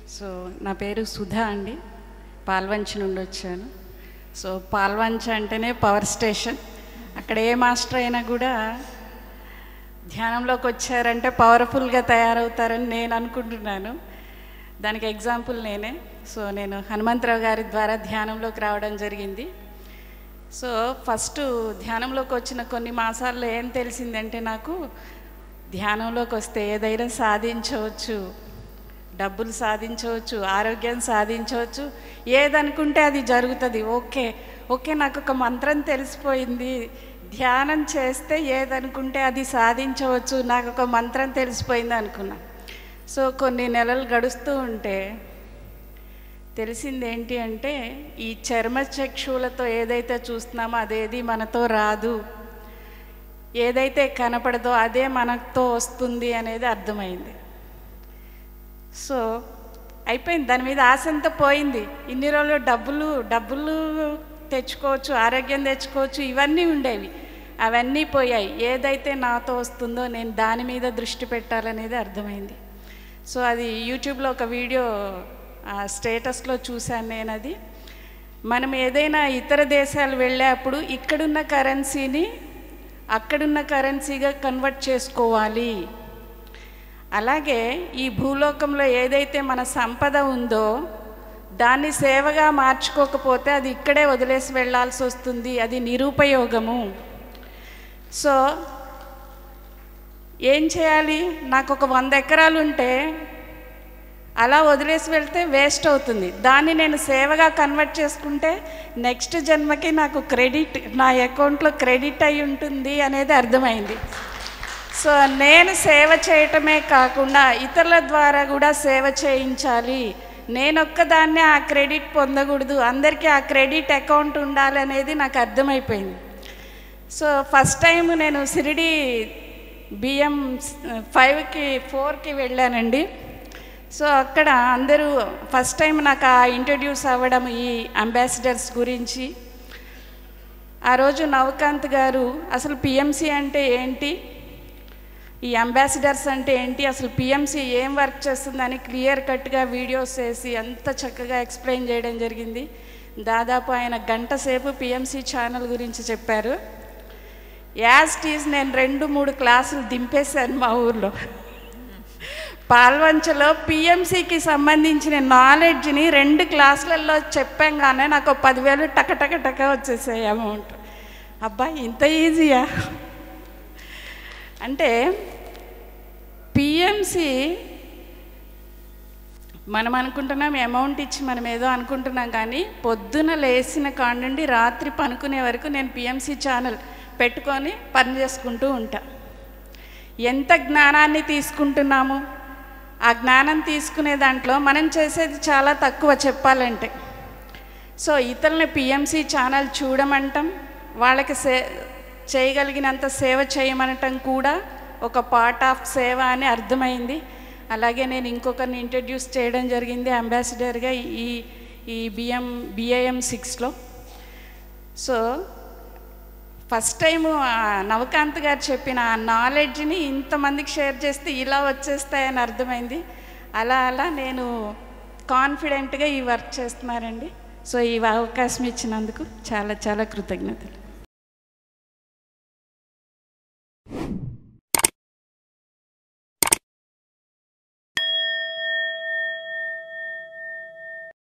So నా పేరు సుధా అండి, పాల్వంచ నుండి వచ్చాను. సో పాల్వంచ అంటేనే పవర్ స్టేషన్. అక్కడ ఏ మాస్టర్ అయినా కూడా ధ్యానంలోకి వచ్చారంటే పవర్ఫుల్గా తయారవుతారని నేను అనుకుంటున్నాను. దానికి ఎగ్జాంపుల్ నేనే. సో నేను హనుమంతరావు గారి ద్వారా ధ్యానంలోకి రావడం జరిగింది. సో ఫస్ట్ ధ్యానంలోకి వచ్చిన కొన్ని మాసాల్లో ఏం తెలిసిందంటే, నాకు ధ్యానంలోకి వస్తే ఏదైనా సాధించవచ్చు, డబ్బులు సాధించవచ్చు, ఆరోగ్యం సాధించవచ్చు, ఏదనుకుంటే అది జరుగుతుంది. ఓకే నాకు ఒక మంత్రం తెలిసిపోయింది, ధ్యానం చేస్తే ఏదనుకుంటే అది సాధించవచ్చు, నాకు ఒక మంత్రం తెలిసిపోయింది అనుకున్నా. సో కొన్ని నెలలు గడుస్తూ ఉంటే తెలిసింది ఏంటి అంటే, ఈ చర్మచక్షువులతో ఏదైతే చూస్తున్నామో అదేది మనతో రాదు, ఏదైతే కనపడదో అదే మనతో వస్తుంది అనేది అర్థమైంది. సో అయిపోయింది, దాని మీద ఆశ అంతా పోయింది. ఇన్ని రోజులు డబ్బులు తెచ్చుకోవచ్చు, ఆరోగ్యం తెచ్చుకోవచ్చు, ఇవన్నీ ఉండేవి, అవన్నీ పోయాయి. ఏదైతే నాతో వస్తుందో నేను దాని మీద దృష్టి పెట్టాలనేది అర్థమైంది. సో అది యూట్యూబ్లో ఒక వీడియో స్టేటస్లో చూశాను నేను. అది మనం ఏదైనా ఇతర దేశాలు వెళ్ళేప్పుడు ఇక్కడున్న కరెన్సీని అక్కడున్న కరెన్సీగా కన్వర్ట్ చేసుకోవాలి. అలాగే ఈ భూలోకంలో ఏదైతే మన సంపద ఉందో దాన్ని సేవగా మార్చుకోకపోతే అది ఇక్కడే వదిలేసి వెళ్ళాల్సి వస్తుంది, అది నిరుపయోగము. సో ఏం చేయాలి? నాకు ఒక 100 ఎకరాలు ఉంటే అలా వదిలేసి వెళ్తే వేస్ట్ అవుతుంది. దాన్ని నేను సేవగా కన్వర్ట్ చేసుకుంటే నెక్స్ట్ జన్మకి నాకు క్రెడిట్, నా అకౌంట్లో క్రెడిట్ అయి ఉంటుంది అనేది అర్థమైంది. సో నేను సేవ చేయటమే కాకుండా ఇతరుల ద్వారా కూడా సేవ చేయించాలి. నేనొక్కదాన్నే ఆ క్రెడిట్ పొందకూడదు, అందరికీ ఆ క్రెడిట్ అకౌంట్ ఉండాలి అనేది నాకు అర్థమైపోయింది. సో ఫస్ట్ టైం నేను షిరిడి బిఎం 5కి 4కి వెళ్ళానండి. సో అక్కడ అందరూ ఫస్ట్ టైం నాకు ఇంట్రడ్యూస్ అవ్వడం ఈ అంబాసిడర్స్ గురించి. ఆ రోజు నవకాంత్ గారు అసలు పిఎంసి అంటే ఏంటి, ఈ అంబాసిడర్స్ అంటే ఏంటి, అసలు పిఎంసి ఏం వర్క్ చేస్తుందని క్లియర్ కట్గా వీడియోస్ వేసి అంత చక్కగా ఎక్స్ప్లెయిన్ చేయడం జరిగింది. దాదాపు ఆయన 1 గంట సేపు పిఎంసి ఛానల్ గురించి చెప్పారు. యాజ్ టీజ్ నేను 2-3 క్లాసులు దింపేశాను మా ఊర్లో. పాల్వంచలో పిఎంసికి సంబంధించిన నాలెడ్జ్ని 2 క్లాసులలో చెప్పంగానే నాకు 10,000 టక వచ్చేసాయి అమౌంట్. అబ్బా ఇంత ఈజీయా అంటే పిఎంసి మనం అనుకుంటున్నాం అమౌంట్ ఇచ్చి మనం ఏదో అనుకుంటున్నాం, కానీ పొద్దున లేచిన కాడ నుండి రాత్రి పనుకునే వరకు నేను పిఎంసి ఛానల్ పెట్టుకొని పని చేసుకుంటూ ఉంటా. ఎంత జ్ఞానాన్ని తీసుకుంటున్నాము, ఆ జ్ఞానం తీసుకునే దాంట్లో మనం చేసేది చాలా తక్కువ చెప్పాలంటే. సో ఇతరులని పిఎంసి ఛానల్ చూడమంటాం, వాళ్ళకి చేయగలిగినంత సేవ చేయమనటం కూడా ఒక పార్ట్ ఆఫ్ సేవ అని అర్థమైంది. అలాగే నేను ఇంకొకరిని ఇంట్రడ్యూస్ చేయడం జరిగింది అంబాసిడర్గా ఈ బిఐఎం 6లో. So first time Navakanth garu చెప్పిన ఆ నాలెడ్జ్ని ఇంతమందికి షేర్ చేస్తే ఇలా వచ్చేస్తాయని అర్థమైంది. అలా నేను కాన్ఫిడెంట్గా ఈ వర్క్ చేస్తున్నానండి. సో ఈ అవకాశం ఇచ్చినందుకు చాలా కృతజ్ఞతలు.